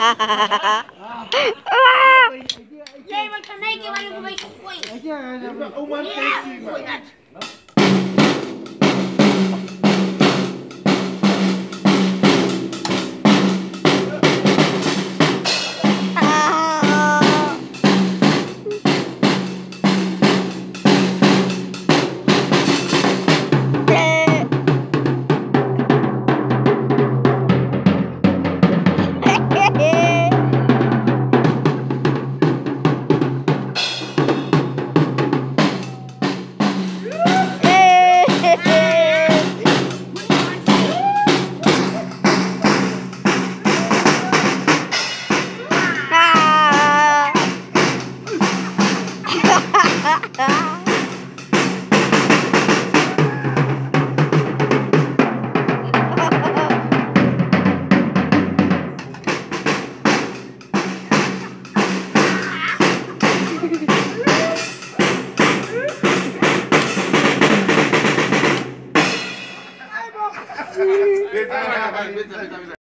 Nee, maar ik kan één keer maar nog een beetje gooien. Ja, oma kijkt Gooi dat. Bitte, bitte, bitte.